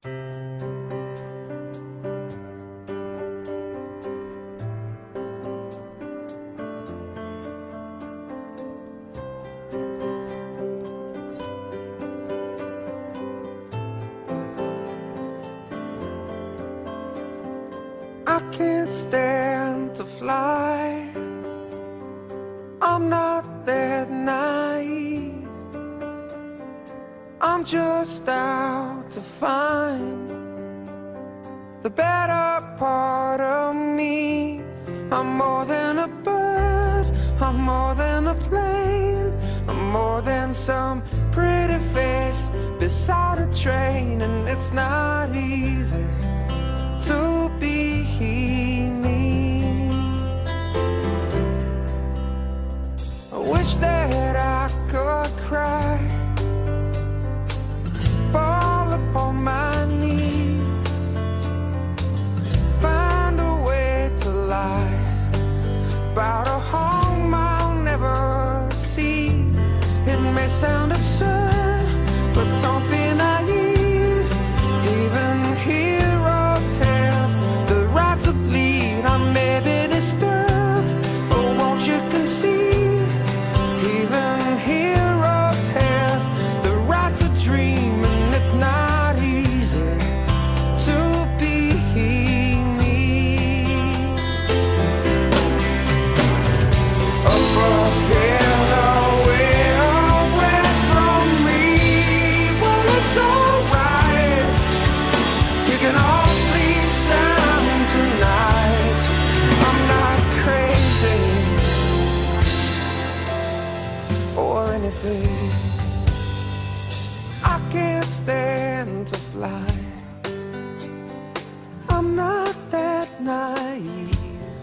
I can't stand to fly. I'm not that naive. I'm just out to find the better part of me. I'm more than a bird, I'm more than a plane, I'm more than some pretty face beside a train. And it's not easy to be me. I wish that I could cry, fall upon my knees, find a way to lie about a home I'll never see. It may sound absurd, but don't be naive. Even heroes have the right to bleed. I may be disturbed, but won't you concede? Even heroes have the right to dream, and it's not easy to be me. Up ahead, away, away from me. Well, it's alright, you can all sleep sound tonight. I'm not crazy or anything. I can't stand to fly. I'm not that naive.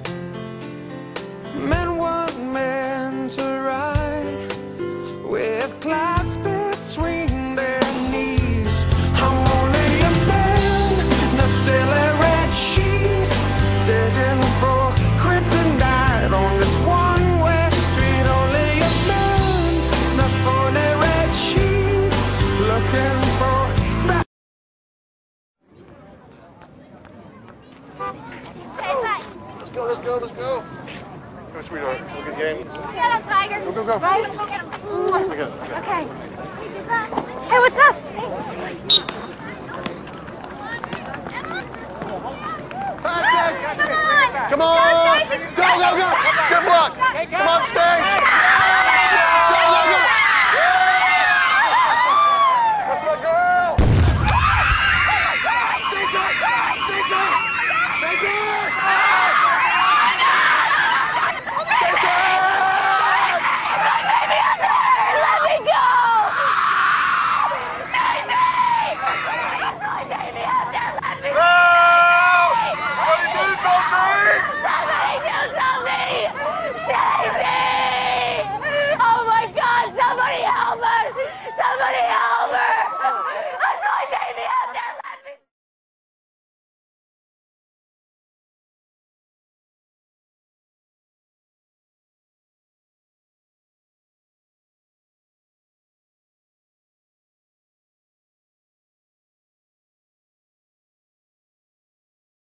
Men weren't meant to ride with clouds between their knees. I'm only a man in a silly red sheet, digging for kryptonite on this one-way street. Only a man in a funny red sheet, looking for smack. Let's go, let's go, let's go. Go, sweetheart. Look at the game. Get him, Tiger. Go, go, go. Right? Go get him. We got it. Okay. Hey, what's up? Come on! Go, go, go! Good luck! Come on, Stace!